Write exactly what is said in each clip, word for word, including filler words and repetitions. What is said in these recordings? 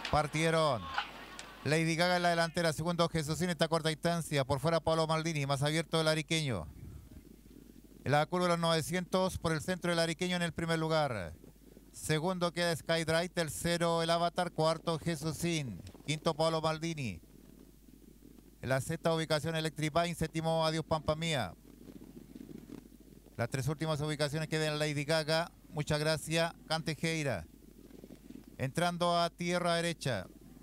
Partieron. Lady Gaga en la delantera, segundo Jesucín, esta corta distancia. Por fuera Pablo Maldini, más abierto el ariqueño. En la curva de los novecientos, por el centro el ariqueño en el primer lugar. Segundo queda Skydrive, tercero el Avatar, cuarto Jesucín, quinto Pablo Maldini. En la sexta ubicación Electrifine, séptimo Adiós Pampa Mía. Las tres últimas ubicaciones quedan Lady Gaga, muchas gracias, Cantejeira. Entrando a tierra derecha.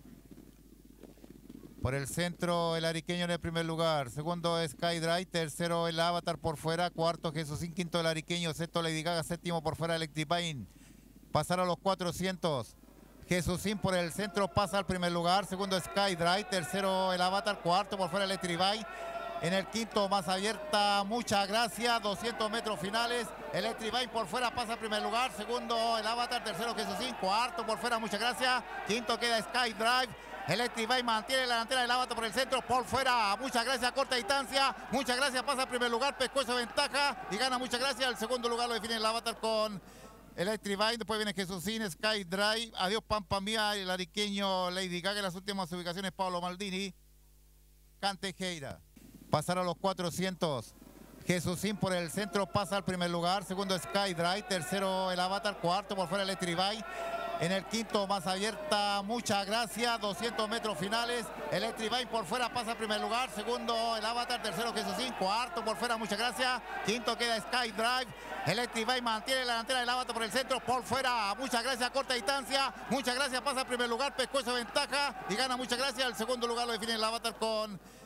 Por el centro el ariqueño en el primer lugar, segundo Skydrive, tercero el Avatar por fuera, cuarto Jesucín, quinto el ariqueño, sexto Lady Gaga, séptimo por fuera Electrifine. Pasar a los cuatrocientos. Jesucín por el centro pasa al primer lugar, segundo Skydrive, tercero el Avatar, cuarto por fuera Electrifine. En el quinto más abierta, muchas gracias, doscientos metros finales. Electrifine por fuera pasa al primer lugar, segundo el Avatar, tercero Jesucín, cuarto por fuera, muchas gracias. Quinto queda Skydrive. Electrifine mantiene la delantera del Avatar por el centro, por fuera, muchas gracias, corta distancia, muchas gracias, pasa al primer lugar, pescuezo ventaja y gana, muchas gracias. El segundo lugar lo define el Avatar con Electrifine, después viene Jesucín, Skydrive, Adiós Pampa Mía, el ariqueño Lady Gaga. En las últimas ubicaciones Pablo Maldini, Cantejeira. Pasar a los cuatrocientos. Jesucín por el centro pasa al primer lugar, segundo Skydrive, tercero el Avatar, cuarto por fuera Electrifine. En el quinto más abierta, muchas gracias, doscientos metros finales. Electrifine por fuera pasa al primer lugar, segundo el Avatar, tercero Jesucín, cuarto por fuera, muchas gracias. Quinto queda Skydrive. Electrifine mantiene la delantera del Avatar por el centro, por fuera, muchas gracias, corta distancia, muchas gracias, pasa al primer lugar, pescuezo ventaja y gana, muchas gracias. El segundo lugar lo define el Avatar con